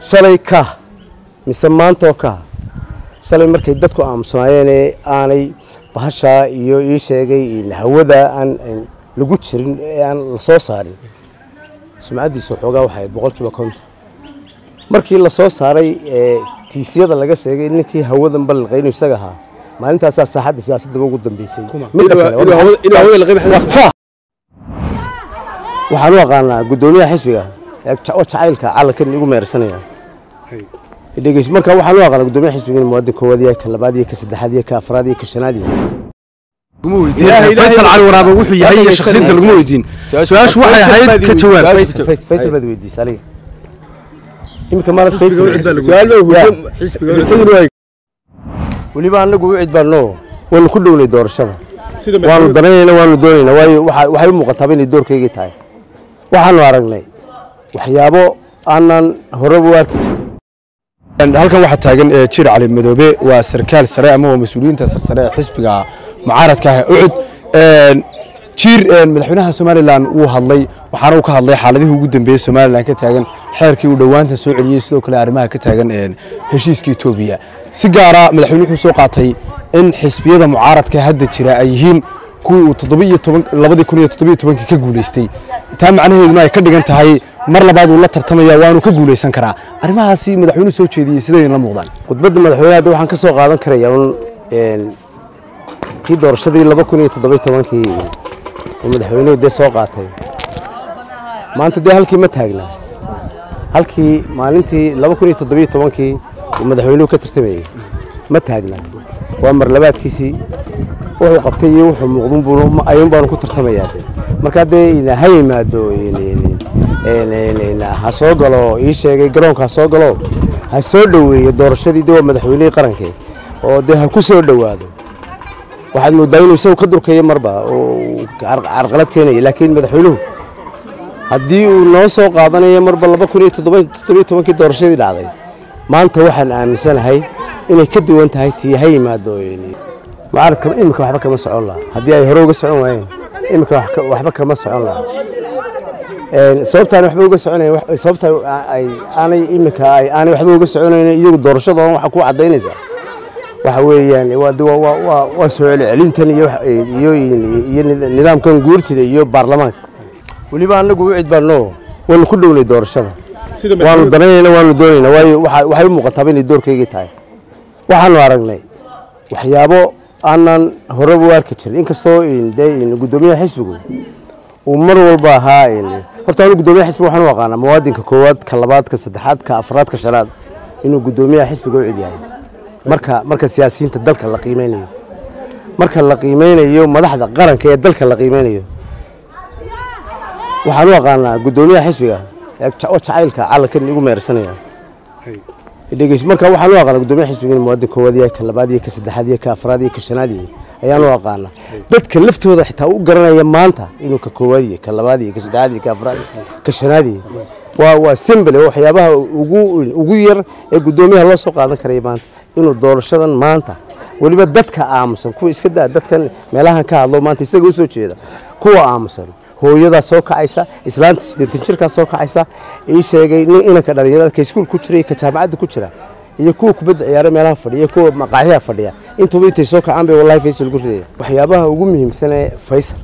shalay ka mise maantoo ka shalay markay dadku aamusnaayeen aanay bahasha iyo ii sheegay in hawada aan lagu jirin aan la soo saarin sumcadiisu xoogaa waxay 100% markii la soo saaray tiifiyada laga sheegay ninkii hawadan balqayno isaga ahaa maalintaas saaxadda siyaasadda ugu dambeysay waxaan u aqaanaa gudoomiyaha xisbiga jacaylka calankan igu meersanaya degeys marka waxaan u aqaanaa gudoomiyaha xisbiga muwaadin koowaad iyo ka labaad iyo ka saddexaad iyo ka afraad iyo ka shanaad فيصل علي ورابه وحو يحيى شخصيته لغما ويدين سؤال شو waxay ahayd ka jawaab فيصل bad weydiis aliga imka ma فيصل su'aal xisbiga waliba anagu wicid baano waan ku dhownay doorashada waan dareynaa waan doonaynaa waayo waxay u muuqataa inay doorkayga tahay waxaan aragnay waxyaabo aanan hore u arki jirin halkan waxa taagan jir cali madoobe waa sarkaal sare ama mas'uuliyiinta sare xisbiga mucaaradka ah ucud jir madaxweynaha Soomaaliland uu hadlay waxaana uu ka hadlay xaaladihii ugu dambeeyay Soomaaliland ka taagan xeerkii uu dhawaanta soo celiyay sidoo kale arrimaha ka taagan heshiiska Itoobiya si gaar ah madaxweynuhu soo qaatay in xisbiyada mucaaradka hadda jira ay yihiin kuwii uu 2017 ka guuleystay taa macnaheedu ay ka dhigan tahay mar labaad uu la tartamaya waanu ka guuleysan karaa arrimahaasi madaxweynuhu soo jeediyay sidee la muuqdaan khudbadda madaxweynaha waxaan ka soo qaadan karayaa tii doorashadii 2017 oo madaxweynuhu de soo qaatay maanta de halkii ma taagna halkii maalintii 2017 oo madaxweynuhu ka tartamayay ma taagna waa mar labaadkiisii wuxuu qabtay iyo wuxuu muuqdun buu ayuun baan ku tartamayaa marka de ina haymaado ha soo galo ii sheegay garoonka ha soo galo ha soo dhaweeyo doorashadii de madaxweynaha qaranka oo de ha ku soo dhawaado waxaad moodaa inuu isagu ka durkayo marba oo carqalad keenay laakiin madaxweynuhu haddii uu noo soo qaadanayo marba 2017 doorashadii dhacday maanta waxaan aaminsanahay inay ka duwan tahay tii ha yimaado mucaaradka imika waxba kama socon laha haddii ay hore uga socon waayeen imika waxba kama socon laha sababtaan waxba uga soconayeen sababta ay aanay imika aanay waxba uga soconayeen iyagu doorashadoodan waxa ku cadaynaysa waxa weeyaan waa soo celintan iyo nidaamkan guurtida iyo baarlamaanka waliba anagu wicid baano waan ku dhownay doorashada waan dareynaa waan doonaynaa waayo waxay u muuqataa inay doorkayga tahay waxaan aragnay waxyaabo aanan hore u arki jirin inkastoo gudoomiyaha xisbigu uu mar walba ahaa horta uu gudoomiyaha xisbiga waxaan u aqaanaa muwaadinka koowaad ka labaad ka saddexaad ka afraad ka shanaad inuu gudoomiyaha xisbiga u cid yahay marka siyaasiyiinta dalka la qiimeynayo marka la qiimeynayo madaxda qaranka ee dalka la qiimeynayo waxaan u aqaanaa gudoomiyaha xisbiga jacaylka calankan igu meersanaya degeys marka waxaan u aqaanaa gudoomiyaha xisbiga muwaadin koowaad iyo ka labaad iyo ka saddexaad iyo ka afraad iyo ka shanaad ayaan u aqaanaa dadka laftooda xitaa u garanaya maanta inuu ka koowaad iyo ka labaad iyo ka saddexaad iyo ka afraad ka shanaad waa simple waxyaabaha ugu yar ee gudoomiyaha loo soo qaadan karay maanta inuu doorashadan maanta waliba dadka aamusan kuwa iska daa dadkan meelahan ka hadlo maanta isaga u soo jeeda kuwa aamusan hooyada soo kacaysa islaanta 80 jirka soo kacaysa ee sheegay inanka dhalinyarada ka iskuul ku jiray ka jaamacadda ku jira iyo kuwa kubadda ciyaaro meelaha fadhiya kuwa maqaaxiya fadhiya intuu intay soo kacaan bay wallahi Faysal ku riday waxyaabaha ugu muhiimsan ee Faysal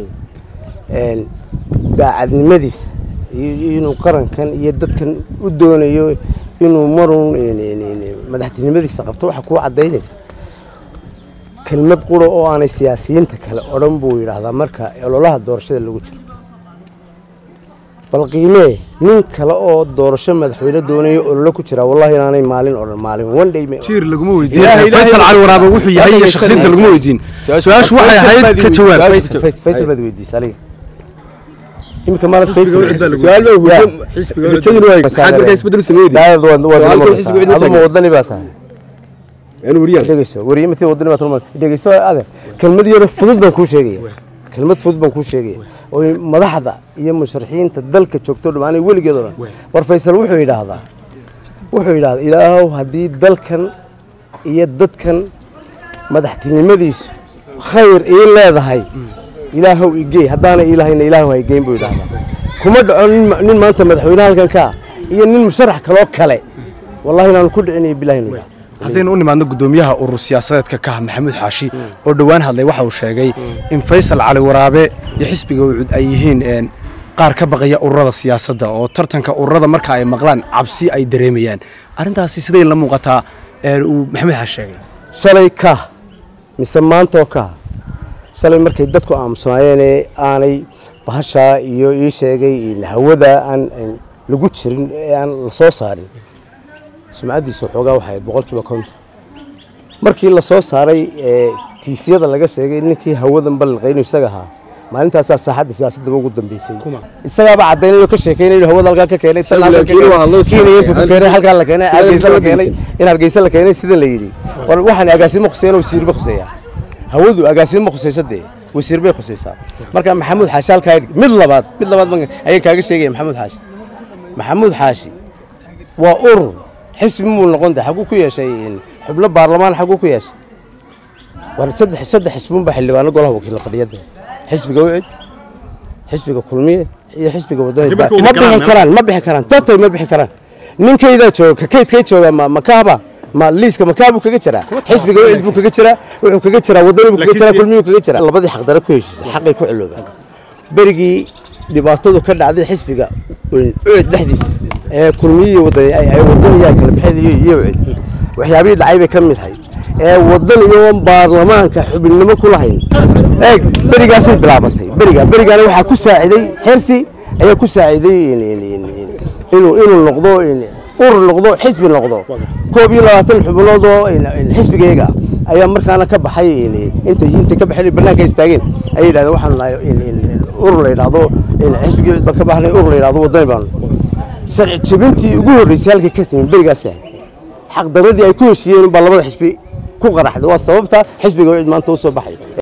daacadnimadiisa inuu qarankan iyo dadkan u doonayo inuu marun madaxtinimadiisa qabto waxa ku cadaynaysa kelmad quro oo aanay siyaasiyiinta kale oran buu yiraahdaa marka ololaha doorashada lagu jiro bal qiimee nin kale oo doorasho madaxweyne doonayo ololo ku jira wallahi inaanay maalin one day jir laguma weydiin Faysal cali waraabe wuxuu yahay shakhsiinta laguma weydiin su'aashu waxay ahayd ka jawaab Faysal bad weydiis aliga imka ma Faysal su'aal xisbiga xisbiga isbedel sameeyay waa wadani baa tahay أنا وريان. دقيسة وريان متى ودنا ما ترمى دقيسة هذا كلمة يوري فضل بنكون شيء كلمة فضل بنكون شيء ومضحضة يوم مشرحين تدلك تشوكتور معنا يقول كذا ورفيسل وحوي إلى هذا وحوي إلى إله هدي دلكن يددكن مدحتني مديس خير إلا هذا هاي إلهه يجي هدانا إلهنا إلهه يجين بيد هذا كم دعون ما أنت مدحونا كان كا iyo nin musharax kaloo kale wallahi inaan ku dhicinayo bilahi inuu haddaynu u nimaadno guddoomiyaha urur siyaasadeedka ka ah maxamuud xaashi oo dhowaan hadlay waxa uu sheegay in Faysal Cali Waraabe iyo xisbiga UCUD ay yihiin qaar ka baqaya ururada siyaasadda oo tartanka ururada marka ay maqlaan cabsi ay dareemayaan arrintaasi sidee la muuqataa uu maxamuud xaashi sheegay shalay ka mise maantoo ka shalay markay dadku aamusnaayeen aanay bahasha iyo ii sheegay in hawada aan lagu jirin aan la soo saarin sumcadiisu xoogaa waxay 100% markii la soo saaray tiifiyada laga sheegay ninkii hawadan balqayno isaga ahaa maalintaas saaxadda siyaasadda ugu dambeysay isaga ba cadeynayo ka sheekeynayo hawada halka ka keenay sanadka intuu ka keenay halka la keenay Hargeysa la keenay sida la yiri waxaan agaasimo Xuseen oo wasiirba Xuseeya hawadu agaasimo Xuseysade wasiirba Xuseysa marka maxamuud xaashi halka mid labaad ayaan kaaga sheegay maxamuud xaashi waa urur xisbi muu noqon xaqu ku yeeshay xubno baarlamaan xaqu ku yeeshay war saddex xisbuun ba xildhibaano golaha wakiilada fadhiyada xisbiga UCUD xisbiga kulmiye iyo xisbiga wadada ma bixi karaan dadka ma bixi karaan ninkayda jooga kaydkay jooga ma kaaba ma liiska ma kaabu kaga jira xisbiga UCUD buu kaga jira wuxuu kaga jira wadada buu kaga jira kulmiye kaga jira labadii xaqdara ku heshiisay xaqay ku ciloobaan berigii dhibaatadu ka dhacday xisbiga UCUD dhexdiisa kulmiye wadada ay wadada kala bixinayeen iyo UCUD waxyaabihii dhacay bay ka mid ahay waddan iyo baarlamaanka xubinimo ku lahayn berigaas bilaabatay berigaana waxa ku saaciday xirsi ayaa ku saaciday inuu noqdo urur noqdo xisbi noqdo 22 xubnood oo xisbigayga ayaa markaana ka baxay inta ka baxay banaanka istaageen ay yiraahdeen waxaan nahay urur la yiraahdo xisbiga ba ka baxnay urur la yiraahdo waddan baan sharci jabintii ugu horeysay halka ka timid berigaas xaq daradii ay ku heshiiyeen baa labada xisbi ku qaraxday waa sababta xisbiga UCUD maanta u soo baxay